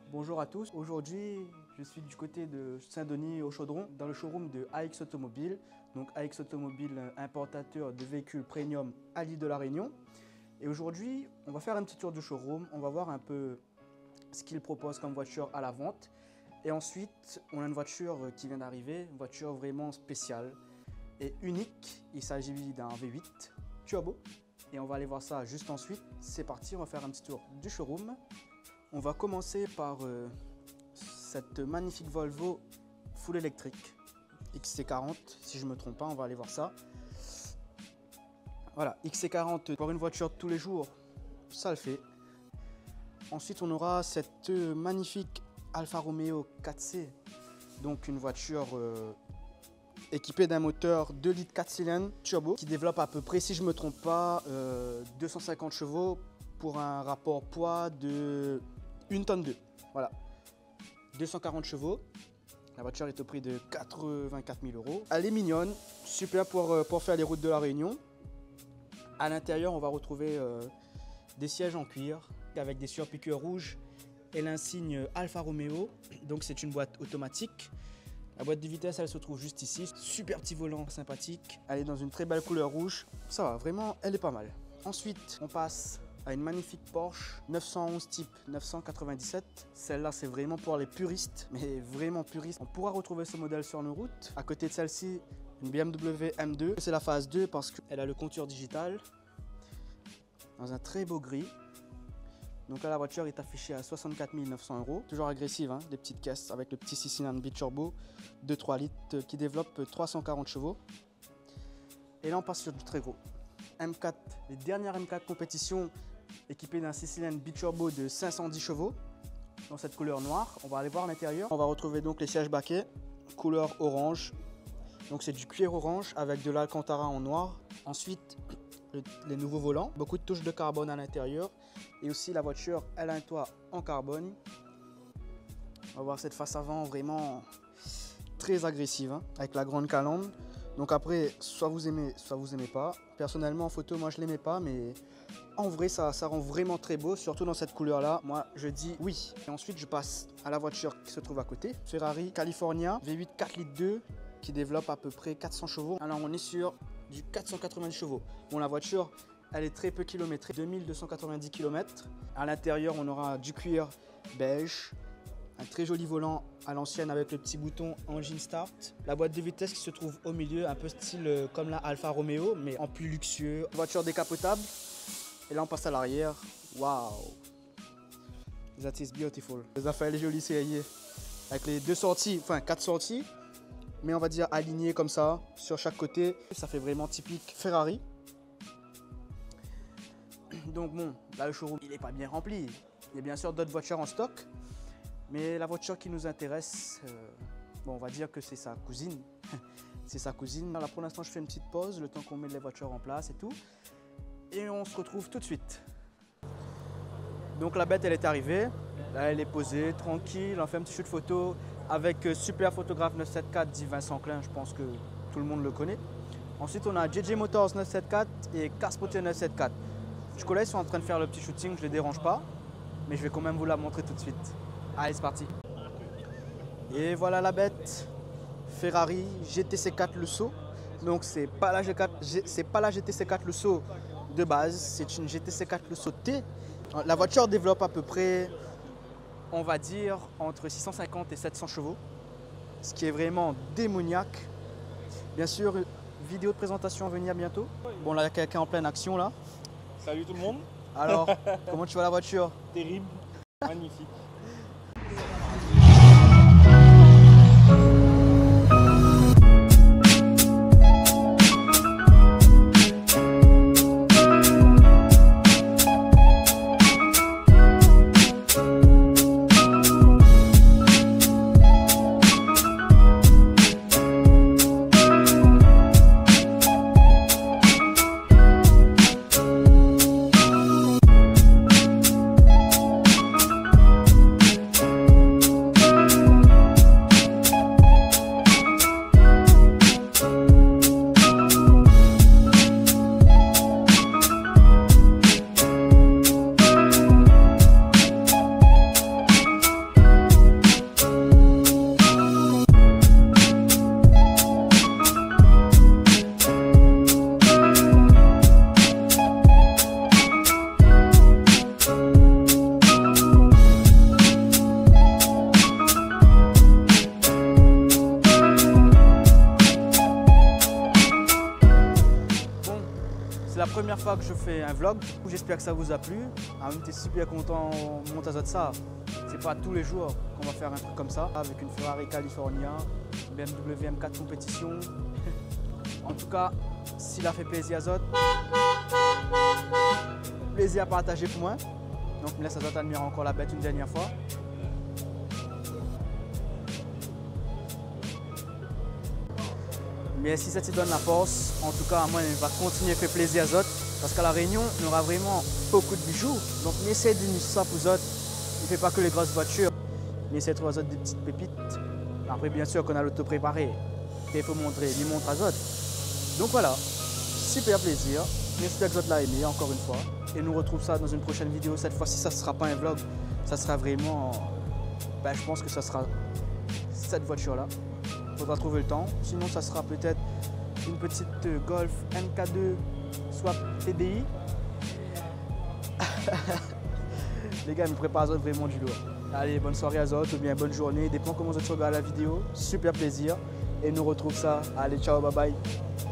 Bonjour à tous, aujourd'hui je suis du côté de Saint-Denis au Chaudron dans le showroom de AX Automobile. Donc AX Automobile, importateur de véhicules premium à l'île de la Réunion. Et aujourd'hui on va faire un petit tour du showroom, on va voir un peu ce qu'il propose comme voiture à la vente. Et ensuite on a une voiture qui vient d'arriver, une voiture vraiment spéciale et unique. Il s'agit d'un V8 turbo et on va aller voir ça juste ensuite. C'est parti, on va faire un petit tour du showroom. On va commencer par cette magnifique Volvo full électrique XC40, si je ne me trompe pas, on va aller voir ça. Voilà, XC40 pour une voiture de tous les jours, ça le fait. Ensuite, on aura cette magnifique Alfa Romeo 4C, donc une voiture équipée d'un moteur 2 litres 4 cylindres turbo qui développe à peu près, si je ne me trompe pas, 250 chevaux pour un rapport poids de 1 tonne 2. Voilà, 240 chevaux. La voiture est au prix de 84 000 €. Elle est mignonne, super pour faire les routes de la Réunion. À l'intérieur, on va retrouver des sièges en cuir avec des surpiqûres rouges et l'insigne Alfa Romeo. Donc c'est une boîte automatique. La boîte de vitesse, elle se trouve juste ici. Super petit volant sympathique. Elle est dans une très belle couleur rouge. Ça va, vraiment, elle est pas mal. Ensuite, on passe à une magnifique Porsche 911 type 997. Celle-là, c'est vraiment pour les puristes, mais vraiment puristes. On pourra retrouver ce modèle sur nos routes. À côté de celle-ci, une BMW M2. C'est la phase 2 parce qu'elle a le compteur digital dans un très beau gris. Donc là, la voiture est affichée à 64 900 €. Toujours agressive, hein, des petites caisses avec le petit 6 cylindres biturbo de 3 litres qui développe 340 chevaux. Et là, on passe sur du très gros. M4, les dernières M4 compétition équipées d'un 6 cylindres biturbo de 510 chevaux dans cette couleur noire. On va aller voir l'intérieur. On va retrouver donc les sièges baquets, couleur orange. Donc c'est du cuir orange avec de l'Alcantara en noir. Ensuite, les nouveaux volants, beaucoup de touches de carbone à l'intérieur. Et aussi la voiture, elle a un toit en carbone. On va voir cette face avant vraiment très agressive, hein, avec la grande calandre. Donc après, soit vous aimez pas. Personnellement, en photo, moi je l'aimais pas, mais en vrai, ça rend vraiment très beau, surtout dans cette couleur-là. Moi, je dis oui. Et ensuite, je passe à la voiture qui se trouve à côté. Ferrari California V8 4 litres 2 qui développe à peu près 400 chevaux. Alors, on est sur du 490 chevaux. Bon, la voiture, elle est très peu kilométrée, 2290 km. À l'intérieur, on aura du cuir beige. Un très joli volant à l'ancienne avec le petit bouton Engine Start. La boîte de vitesse qui se trouve au milieu, un peu style comme la Alfa Romeo, mais en plus luxueux. Voiture décapotable. Et là, on passe à l'arrière. Waouh! That is beautiful. Les affaires, elle est jolie, c'est avec les 2 sorties, enfin 4 sorties, mais on va dire alignées comme ça, sur chaque côté. Ça fait vraiment typique Ferrari. Donc bon, là, le showroom, il n'est pas bien rempli. Il y a bien sûr d'autres voitures en stock. Mais la voiture qui nous intéresse, bon, on va dire que c'est sa cousine. C'est sa cousine. Là, pour l'instant, je fais une petite pause, le temps qu'on met les voitures en place et tout. Et on se retrouve tout de suite. Donc la bête, elle est arrivée. Là, elle est posée, tranquille. On fait un petit shoot photo avec Super Photographe 974 dit Vincent Klein. Je pense que tout le monde le connaît. Ensuite, on a JJ Motors 974 et Carspotter 974. Je connais, ils sont en train de faire le petit shooting, je ne les dérange pas. Mais je vais quand même vous la montrer tout de suite. Allez, c'est parti. Et voilà la bête. Ferrari GTC4 Le Sceau. Donc c'est pas la GTC4 Le Sceau de base, c'est une GTC4 Le Sceau T. La voiture développe à peu près, on va dire, entre 650 et 700 chevaux. Ce qui est vraiment démoniaque. Bien sûr, vidéo de présentation à venir bientôt. Bon, là, il y a quelqu'un en pleine action là. Salut tout le monde. Alors, comment tu vois la voiture? Terrible, magnifique. fois que je fais un vlog. J'espère que ça vous a plu. On était super content de monter ça. C'est pas tous les jours qu'on va faire un truc comme ça avec une Ferrari California, BMW M4 compétition. En tout cas, s'il a fait plaisir à Zot, plaisir à partager pour moi. Donc, je me laisse à Zot admirer encore la bête une dernière fois. Mais si ça te donne la force, en tout cas, moi, je vais continuer à faire plaisir à Zot. Parce qu'à La Réunion, on aura vraiment beaucoup de bijoux. Donc, on essaie d'unir ça pour Zot. Il ne fait pas que les grosses voitures. On essaie de trouver à Zot des petites pépites. Après, bien sûr, qu'on a l'auto préparé. Il faut montrer, lui montre à Zot. Donc voilà, super plaisir. J'espère que Zot l'a aimé encore une fois. Et nous retrouve ça dans une prochaine vidéo. Cette fois-ci, ça ne sera pas un vlog. Ça sera vraiment... je pense que ça sera cette voiture-là. Il faudra trouver le temps. Sinon, ça sera peut-être une petite Golf MK2 soit TDI. Les gars, ils me préparent vraiment du lourd. Allez, bonne soirée à Zot ou bien bonne journée. Dépend comment Zot regarde la vidéo. Super plaisir. Et nous retrouve ça. Allez, ciao, bye bye.